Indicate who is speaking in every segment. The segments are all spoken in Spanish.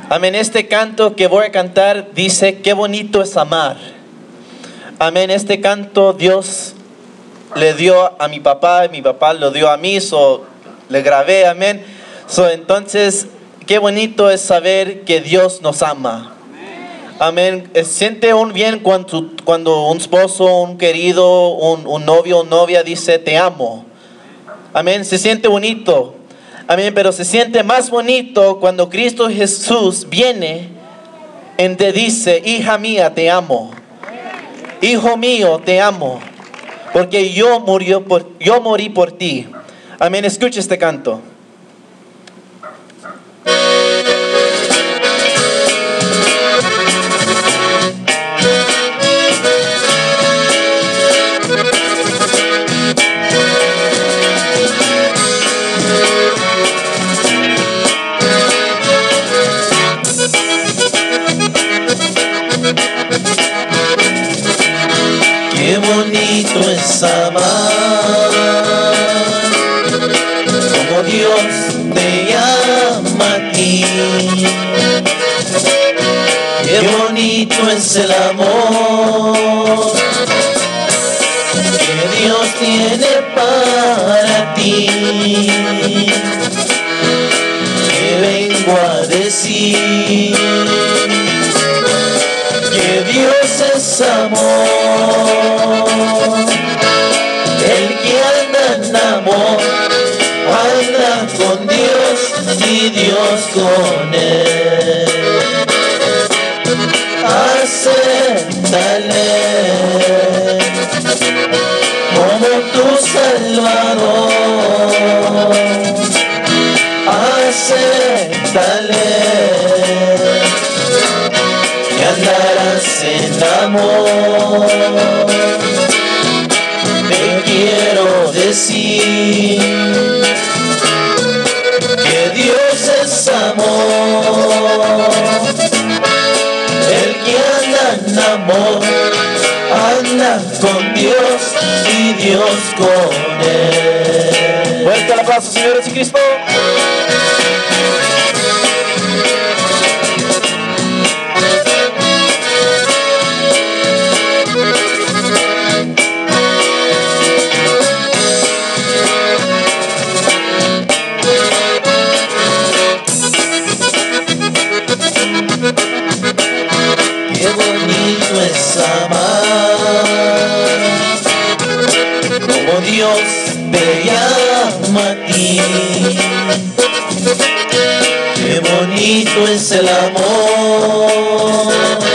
Speaker 1: Amén. Este canto que voy a cantar dice, qué bonito es amar. Amén. Este canto Dios le dio a mi papá lo dio a mí, le grabé, amén. Entonces, qué bonito es saber que Dios nos ama. Amén. Siente un bien cuando un esposo, un querido, un novio o novia dice te amo. Amén. Se siente bonito. Amén. Pero se siente más bonito cuando Cristo Jesús viene y te dice, hija mía, te amo. Hijo mío, te amo. Porque yo morí por ti. Amén. Escucha este canto.
Speaker 2: Qué bonito es amar, como Dios te llama a ti. Qué bonito es el amor que Dios tiene para ti. Que vengo a decir que Dios es amor. El que anda en amor anda con Dios y Dios con él. Acéptale como tu Salvador. Acéptale y andarás en amor. Te quiero decir que Dios es amor. El que anda en amor anda con Dios y Dios con él.
Speaker 1: Fuerte el aplauso, señores y Cristo.
Speaker 2: Qué bonito es amar, como Dios te llama a ti. Qué bonito es el amor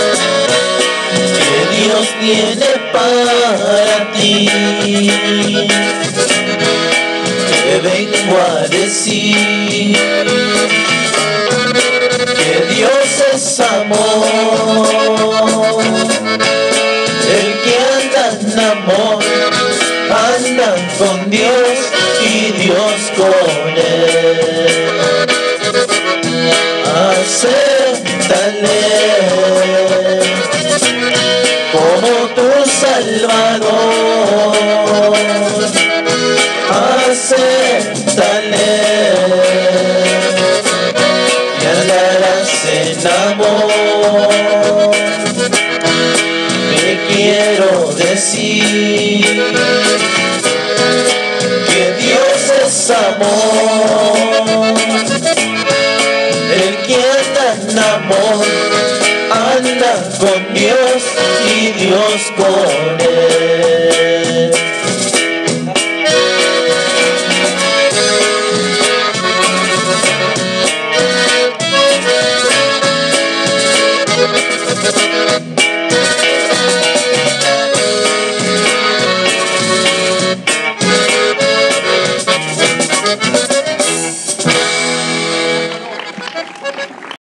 Speaker 2: que Dios tiene para ti. Te vengo a decir que Dios es amor. El que anda en amor anda con Dios y Dios con él. Acéptale como tu Salvador. Acéptale y andarás en amor. Te quiero decir que Dios es amor. El que anda en amor anda con Dios y Dios con él.